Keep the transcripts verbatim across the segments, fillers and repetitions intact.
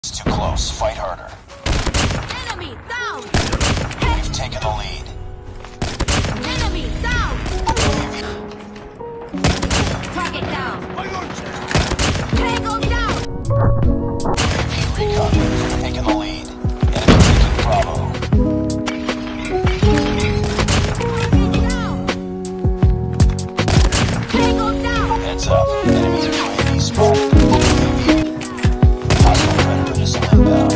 It's too close. Fight harder. Enemy down! We've taken the lead. Enemy down! Target down! Tango down! Recon, taking the lead. Enemy taking Bravo. Target down! Tango down! Heads up. Enemy U A V spotted. U A V. Hostile Predator missile inbound.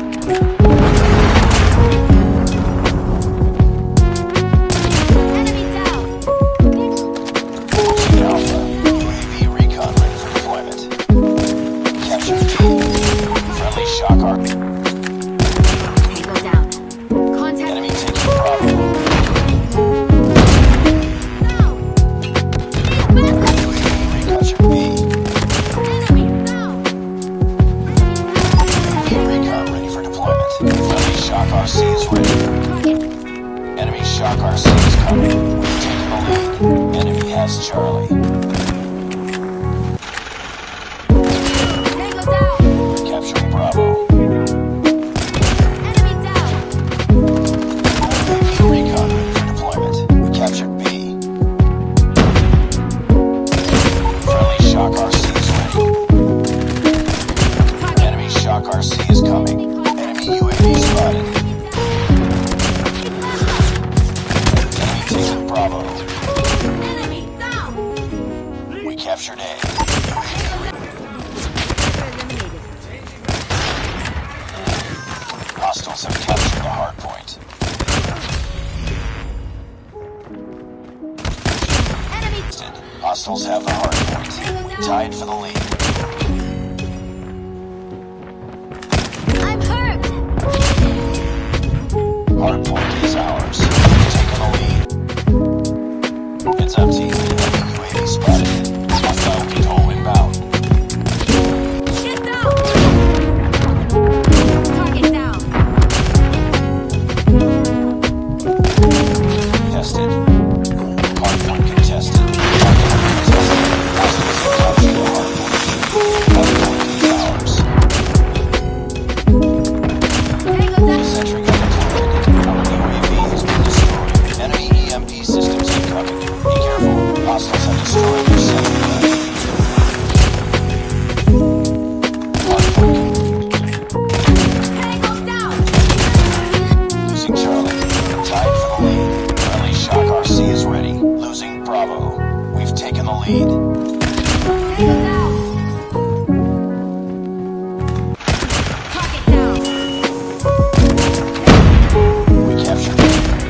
Enemy down! Alpha. U A V recon ready for deployment. Capture B. Friendly shock arc. Tango down. Contact Enemy taking Bravo. down! U A V recapture B. Enemy down! U A V recon ready for deployment. Friendly shock R C is ready. Target! Enemy shock R C is coming. We've taken the lead. Enemy has Charlie. Tango down! Capturing Bravo. Enemy down! U A V recon ready for deployment. We captured B. Friendly shock R C is ready. Enemy shock R C is coming. Enemy U A V spotted. Enemy taking Bravo. Enemy down! We captured A. Eliminated. Hostiles have captured the hard point. Enemy Hostiles have the hard point. We tied for the lead. I'm hurt! Hard point is ours. We've taken the lead. Heads up, team. Enemy U A V spotted. Hostile control inbound. Get down! Target down! Contested. Hard point contested. Hard point contested. Hostiles have captured the hard point. Hard point is ours. Tango down! Sentry gun deployed. Our U A V has been destroyed. Enemy E M P systems incoming. Be careful. Hostiles have destroyed your sentry gun. Hard point. Tango down! Losing Charlie. Tied for the lead. Friendly shock R C is ready. Losing Bravo. We've taken the lead. Tango down! Target down! We captured it.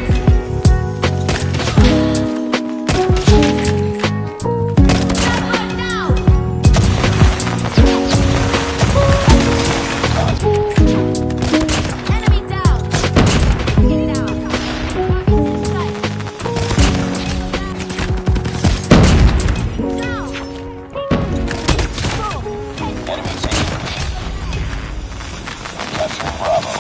Target down! Enemy down! Target down! Target's in sight! Down! Boom! Enemy taking the lead. Capturing Bravo.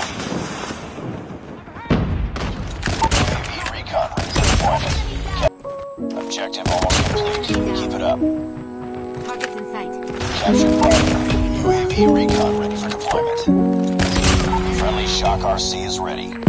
U A V recon ready for deployment. Cap- Objective almost complete. Keep it up. Target's in sight. Captured Bravo. U A V recon ready for deployment. Friendly shock R C is ready.